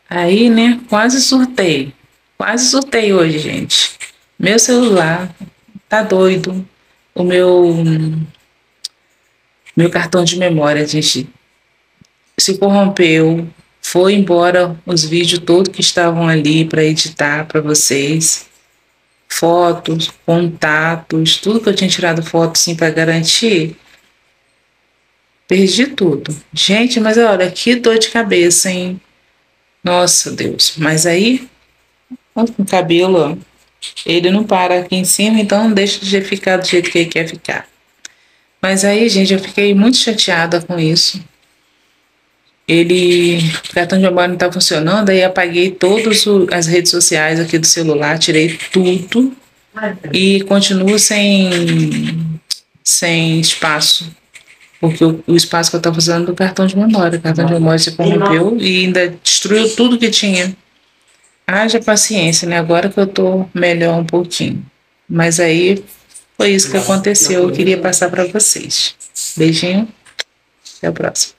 Aí, né, quase surtei. Quase surtei hoje, gente. Meu celular tá doido. O meu cartão de memória, gente, se corrompeu. Foi embora os vídeos todos que estavam ali para editar para vocês. Fotos, contatos, tudo que eu tinha tirado foto assim para garantir. Perdi tudo. Gente, mas olha, que dor de cabeça, hein? Nossa, Deus. Mas aí, olha com o cabelo, ó, ele não para aqui em cima, então não deixa de ficar do jeito que ele quer ficar. Mas aí, gente, eu fiquei muito chateada com isso. O cartão de memória não está funcionando, aí apaguei todas as redes sociais aqui do celular, tirei tudo e continuo sem espaço. Porque o espaço que eu estava usando do cartão de memória. O cartão de memória se corrompeu e ainda destruiu tudo que tinha. Haja paciência, né? Agora que eu tô melhor um pouquinho. Mas aí foi isso que aconteceu. Eu queria passar para vocês. Beijinho, até a próxima.